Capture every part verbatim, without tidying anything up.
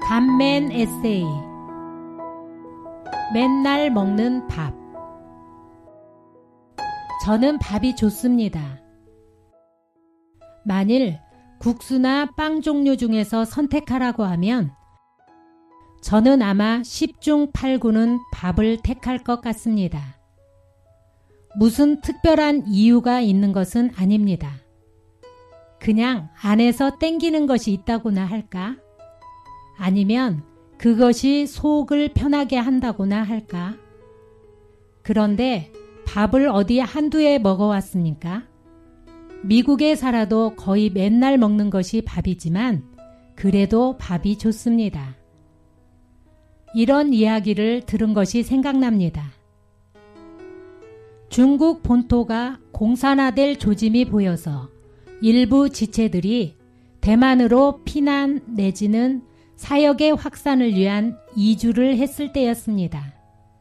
간맨 에세이. 맨날 먹는 밥. 저는 밥이 좋습니다. 만일 국수나 빵 종류 중에서 선택하라고 하면 저는 아마 십 중 팔 구는 밥을 택할 것 같습니다. 무슨 특별한 이유가 있는 것은 아닙니다. 그냥 안에서 땡기는 것이 있다고나 할까? 아니면 그것이 속을 편하게 한다고나 할까? 그런데 밥을 어디 한두 해 먹어왔습니까? 미국에 살아도 거의 맨날 먹는 것이 밥이지만 그래도 밥이 좋습니다. 이런 이야기를 들은 것이 생각납니다. 중국 본토가 공산화될 조짐이 보여서 일부 지체들이 대만으로 피난 내지는 사역의 확산을 위한 이주를 했을 때였습니다.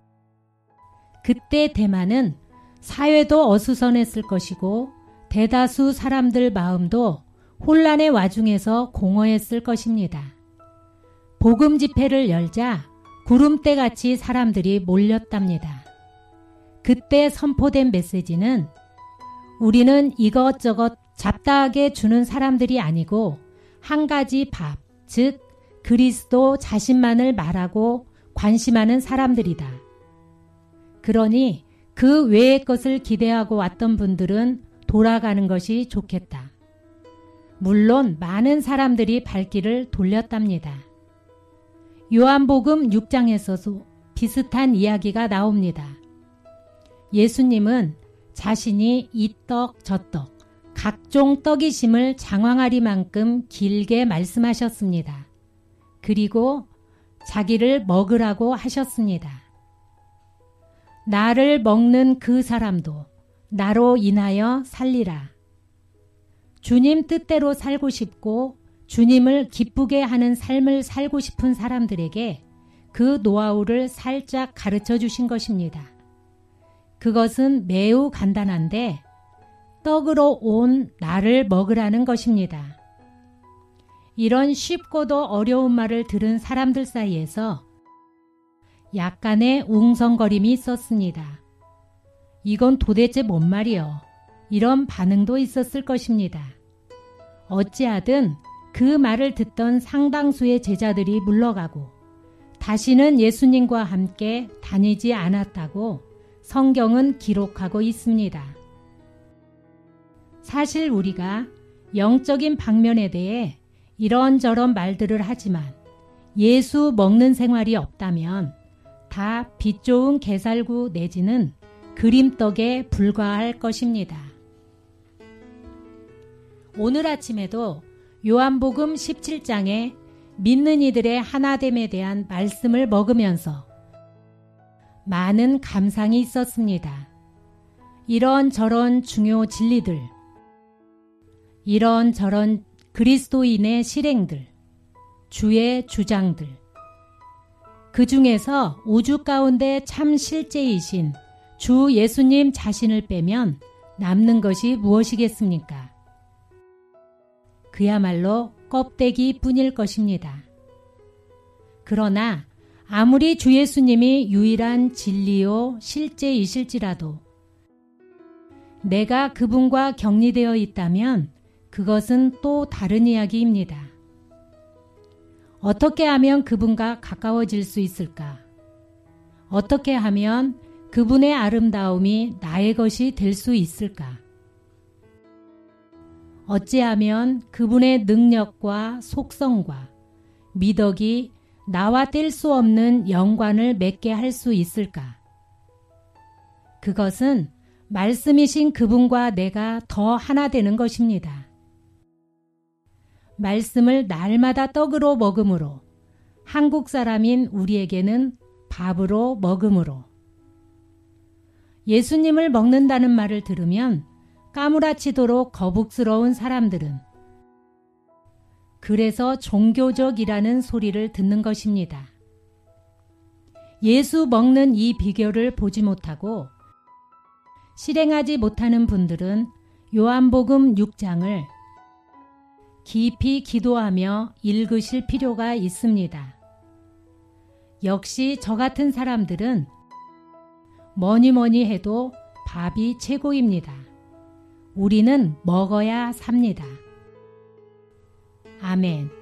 그때 대만은 사회도 어수선했을 것이고 대다수 사람들 마음도 혼란의 와중에서 공허했을 것입니다. 복음 집회를 열자 구름대같이 사람들이 몰렸답니다. 그때 선포된 메시지는 우리는 이것저것 잡다하게 주는 사람들이 아니고 한 가지 밥, 즉 그리스도 자신만을 말하고 관심하는 사람들이다. 그러니 그 외의 것을 기대하고 왔던 분들은 돌아가는 것이 좋겠다. 물론 많은 사람들이 발길을 돌렸답니다. 요한복음 육 장에서도 비슷한 이야기가 나옵니다. 예수님은 자신이 이 떡 저 떡 각종 떡이심을 장황하리만큼 길게 말씀하셨습니다. 그리고 자기를 먹으라고 하셨습니다. 나를 먹는 그 사람도 나로 인하여 살리라. 주님 뜻대로 살고 싶고 주님을 기쁘게 하는 삶을 살고 싶은 사람들에게 그 노하우를 살짝 가르쳐 주신 것입니다. 그것은 매우 간단한데 떡으로 온 나를 먹으라는 것입니다. 이런 쉽고도 어려운 말을 들은 사람들 사이에서 약간의 웅성거림이 있었습니다. 이건 도대체 뭔 말이요? 이런 반응도 있었을 것입니다. 어찌하든 그 말을 듣던 상당수의 제자들이 물러가고 다시는 예수님과 함께 다니지 않았다고 성경은 기록하고 있습니다. 사실 우리가 영적인 방면에 대해 이런저런 말들을 하지만 예수 먹는 생활이 없다면 다 빛 좋은 게살구 내지는 그림떡에 불과할 것입니다. 오늘 아침에도 요한복음 십칠 장에 믿는 이들의 하나됨에 대한 말씀을 먹으면서 많은 감상이 있었습니다. 이런저런 중요 진리들, 이런저런 그리스도인의 실행들, 주의 주장들, 그 중에서 우주 가운데 참 실제이신 주 예수님 자신을 빼면 남는 것이 무엇이겠습니까? 그야말로 껍데기 뿐일 것입니다. 그러나 아무리 주 예수님이 유일한 진리요 실제이실지라도 내가 그분과 격리되어 있다면 그것은 또 다른 이야기입니다. 어떻게 하면 그분과 가까워질 수 있을까? 어떻게 하면 그분의 아름다움이 나의 것이 될 수 있을까? 어찌하면 그분의 능력과 속성과 미덕이 나와 뗄 수 없는 연관을 맺게 할 수 있을까? 그것은 말씀이신 그분과 내가 더 하나 되는 것입니다. 말씀을 날마다 떡으로 먹음으로, 한국 사람인 우리에게는 밥으로 먹음으로. 예수님을 먹는다는 말을 들으면 까무라치도록 거북스러운 사람들은 그래서 종교적이라는 소리를 듣는 것입니다. 예수 먹는 이 비결을 보지 못하고 실행하지 못하는 분들은 요한복음 육 장을 깊이 기도하며 읽으실 필요가 있습니다. 역시 저 같은 사람들은 뭐니 뭐니 해도 밥이 최고입니다. 우리는 먹어야 삽니다. 아멘.